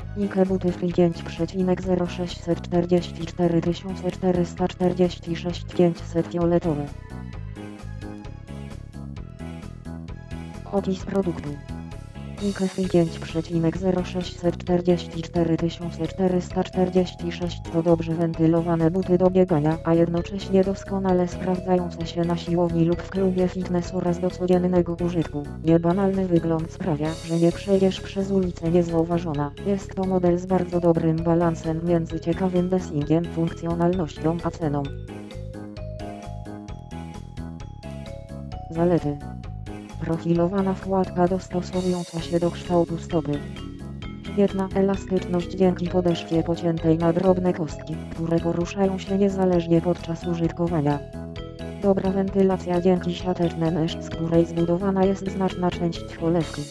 Nike buty free 5,0644 446 500 fioletowe. Opis produktu. Nike free 5,0644 446 to dobrze wentylowane buty do biegania, a jednocześnie doskonale sprawdzające się na siłowni lub w klubie fitness oraz do codziennego użytku. Niebanalny wygląd sprawia, że nie przejdziesz przez ulicę niezauważona. Jest to model z bardzo dobrym balansem między ciekawym designem, funkcjonalnością a ceną. Zalety. Profilowana wkładka dostosowująca się do kształtu stopy. Świetna elastyczność dzięki podeszwie pociętej na drobne kostki, które poruszają się niezależnie podczas użytkowania. Dobra wentylacja dzięki siatecznej mesh, z której zbudowana jest znaczna część cholewki.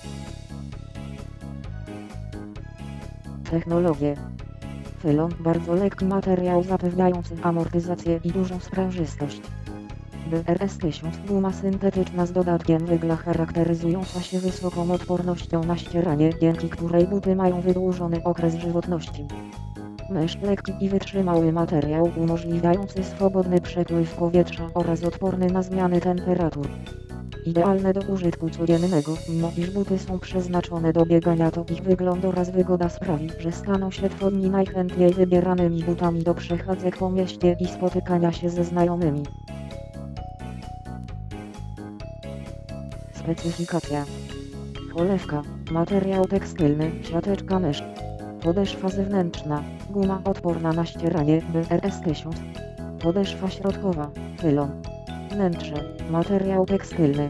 Technologie. Pylon, bardzo lekki materiał zapewniający amortyzację i dużą sprężystość. BRS-1000, guma syntetyczna z dodatkiem węgla charakteryzująca się wysoką odpornością na ścieranie, dzięki której buty mają wydłużony okres żywotności. Mesh, lekki i wytrzymały materiał umożliwiający swobodny przepływ powietrza oraz odporny na zmiany temperatur. Idealne do użytku codziennego, mimo iż buty są przeznaczone do biegania, to ich wygląd oraz wygoda sprawi, że staną się twoimi najchętniej wybieranymi butami do przechadzek po mieście i spotykania się ze znajomymi. Specyfikacja. Cholewka, materiał tekstylny, siateczka mesh. Podeszwa zewnętrzna, guma odporna na ścieranie BRS-1000. Podeszwa środkowa, pylon. Wnętrze, materiał tekstylny.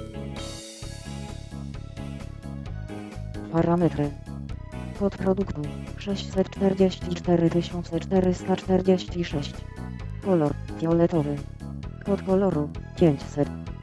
Parametry. Kod produktu 644 446. Kolor fioletowy. Kod koloru 500.